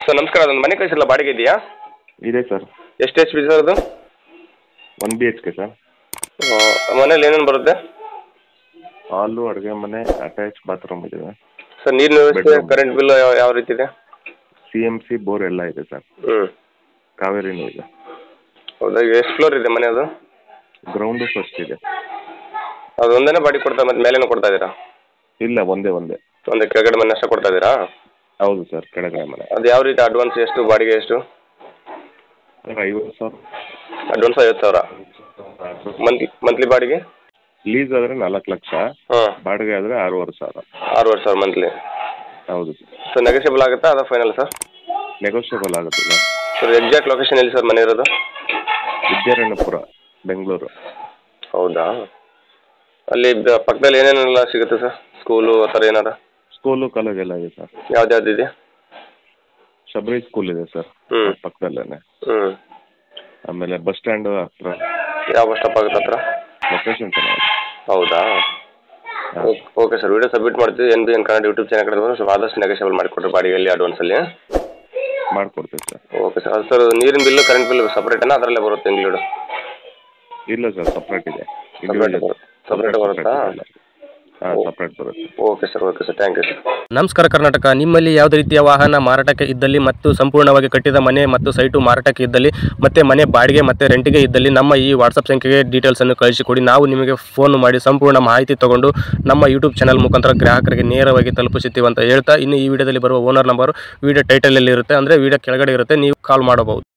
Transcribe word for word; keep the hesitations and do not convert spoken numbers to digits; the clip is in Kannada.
ಸರ್ ನಮಸ್ಕಾರ, ಅದೊಂದು ಮನೆ ಕಳಿಸಿಲ್ಲ ಬಾಡಿಗೆ ಇದೆಯಾ? ಇದೆ ಸರ್. ಎಷ್ಟು ಎಚ್ ಪಿ ಸರ್ ಅದು? One B H K sir. ಮನೇಲಿ ಏನೇನು ಬರುತ್ತೆ? ಹಾಲು, ಅಡುಗೆ ಮನೆ, ಅಟ್ಯಾಚ್ ಬಾತ್ರೂಮ್ ಇದೆ ಸರ್. ನೀರಿನ ವ್ಯವಸ್ಥೆ, ಕರೆಂಟ್ ಬಿಲ್ ಯಾವ ಯಾವ ರೀತಿ ಇದೆ? ಸಿ ಎಮ್ ಸಿ ಬೋರ್ ಎಲ್ಲ ಇದೆ ಸರ್. ಹ್ಞೂ. ಕಾವೇರಿನೂ ಇದೆ. ಹೌದಾ? ಎಷ್ಟು ಫ್ಲೋರ್ ಇದೆ ಮನೆ ಅದು? ಗ್ರೌಂಡು ಫಸ್ಟ್ ಇದೆ. ಅದು ಒಂದೇ ಬಾಡಿಗೆ ಕೊಡ್ತಾ ಮತ್ತೆ ಮೇಲೇನೂ ಕೊಡ್ತಾ ಇದ್ದೀರಾ? ಇಲ್ಲ, ಒಂದೇ ಒಂದೇ ಒಂದೇ ಕೆಳಗಡೆ ಮನೆ ಅಷ್ಟೇ ಕೊಡ್ತಾ ಇದ್ದೀರಾ? ಹೌದು ಸರ್, ಕೆಳಗಡೆ ಮನೆ. ಅದು ಯಾವ ರೀತಿ ಅಡ್ವಾನ್ಸ್ ಎಷ್ಟು, ಬಾಡಿಗೆ ಎಷ್ಟು? ಸರ್ ಐವತ್ತು ಸಾವಿರ. ಅಡ್ವಾನ್ಸ್ ಐವತ್ತು ಸಾವಿರ. ಮಂತ್ಲಿ ಮಂತ್ಲಿ ಬಾಡಿಗೆ? ಲೀಸ್ ಆದರೆ ನಾಲ್ಕು ಲಕ್ಷ. ಹಾಂ. ಬಾಡಿಗೆ ಆದರೆ ಆರೂವರೆ ಸಾವಿರ. ಆರೂವರೆ ಸಾವಿರ ಮಂತ್ಲಿ. ಹೌದು ಸರ್. ಸರ್ ನೆಗೋಷಿಯಬಲ್ ಆಗುತ್ತಾ ಅದ ಫೈನಲ್ ಸರ್? ನೆಗೋಷಿಯಬಲ್ ಆಗುತ್ತೆ ಸರ್. ಸರ್ ಎಕ್ಸಾಕ್ಟ್ ಲೊಕೇಶನ್ ಎಲ್ಲಿ ಸರ್ ಮನೆ ಇರೋದು? ವಿದ್ಯಾರಣ್ಯಪುರ, ಬೆಂಗಳೂರು. ಹೌದಾ? ಅಲ್ಲಿ ಬ- ಪಕ್ಕದಲ್ಲಿ ಏನೇನೆಲ್ಲ ಸಿಗುತ್ತೆ ಸರ್? ಸ್ಕೂಲು ಆ ಥರ ಏನಾರ? ಸ್ಕೂಲು, ಕಾಲೇಜ್ ಎಲ್ಲ ಇದೆ ಸರ್. ಯಾವ್ದು ಇದೆ? ಶಬರಿ ಸ್ಕೂಲ್ ಇದೆ ಸರ್, ಹ್ಞೂ. ಪಕ್ಕದಲ್ಲೇ. ಹ್ಞೂ. ಆಮೇಲೆ ಬಸ್ ಸ್ಟ್ಯಾಂಡ್ ಹತ್ರ. ಯಾವ ಬಸ್ ಸ್ಟಾಪ್ ಆಗುತ್ತೆ ಹತ್ರ? ಲೊಕೇಶನ್ ಚೆನ್ನಾಗಿದೆ. ಹೌದಾ? ಓಕೆ ಸರ್, ವಿಡಿಯೋ ಸಬ್ಮಿಟ್ ಮಾಡ್ತೀವಿ. N B N Kannada YouTube channel ಕಡೆ ಬಂದು ಸ್ವಲ್ಪ ಆದಷ್ಟು ನೆಗೋಷಿಯಬಲ್ ಮಾಡಿಕೊಡ್ರಿ ಬಾಡಿಗೆಯಲ್ಲಿ, ಅಡ್ವಾನ್ಸಲ್ಲಿ. ಮಾಡ್ಕೊಡ್ತೀವಿ ಸರ್. Okay sir. ಅದು ಸರ್ ನೀರಿನ ಬಿಲ್ಲು, ಕರೆಂಟ್ ಬಿಲ್ ಸಪ್ರೇಟೇನಾ ಅದರಲ್ಲೇ ಬರುತ್ತೆ ಇನ್ಕ್ಲೂಡು? ಇಲ್ಲ ಸರ್, ಸಪ್ರೇಟ್ ಇದೆ. ಸಪ್ರೇಟ್ ಬರುತ್ತೆ. ಸಪ್ರೇಟ್ ಬರುತ್ತಾ? ಹಾಂ, ಸಪ್ರೇಟ್ ಬರುತ್ತೆ. Okay sir, okay sir, thank you sir. ನಮಸ್ಕಾರ ಕರ್ನಾಟಕ. ನಿಮ್ಮಲ್ಲಿ ಯಾವುದೇ ರೀತಿಯ ವಾಹನ ಮಾರಾಟಕ್ಕೆ ಇದ್ದಲ್ಲಿ ಮತ್ತು ಸಂಪೂರ್ಣವಾಗಿ ಕಟ್ಟಿದ ಮನೆ ಮತ್ತು ಸೈಟು ಮಾರಾಟಕ್ಕೆ ಇದ್ದಲ್ಲಿ ಮತ್ತು ಮನೆ ಬಾಡಿಗೆ ಮತ್ತು ರೆಂಟಿಗೆ ಇದ್ದಲ್ಲಿ ನಮ್ಮ ಈ ವಾಟ್ಸಪ್ ಸಂಖ್ಯೆಗೆ ಡೀಟೇಲ್ಸನ್ನು ಕಳಿಸಿಕೊಡಿ. ನಾವು ನಿಮಗೆ ಫೋನ್ ಮಾಡಿ ಸಂಪೂರ್ಣ ಮಾಹಿತಿ ತಗೊಂಡು ನಮ್ಮ ಯೂಟ್ಯೂಬ್ ಚಾನಲ್ ಮುಖಾಂತರ ಗ್ರಾಹಕರಿಗೆ ನೇರವಾಗಿ ತಲುಪಿಸುತ್ತೀವಿ ಅಂತ ಹೇಳ್ತಾ, ಇನ್ನು ಈ ವಿಡಿಯೋದಲ್ಲಿ ಬರುವ ಓನರ್ ನಂಬರು ವಿಡಿಯೋ ಟೈಟಲಲ್ಲಿ ಇರುತ್ತೆ, ಅಂದರೆ ವಿಡಿಯೋ ಕೆಳಗಡೆ ಇರುತ್ತೆ, ನೀವು ಕಾಲ್ ಮಾಡಬಹುದು.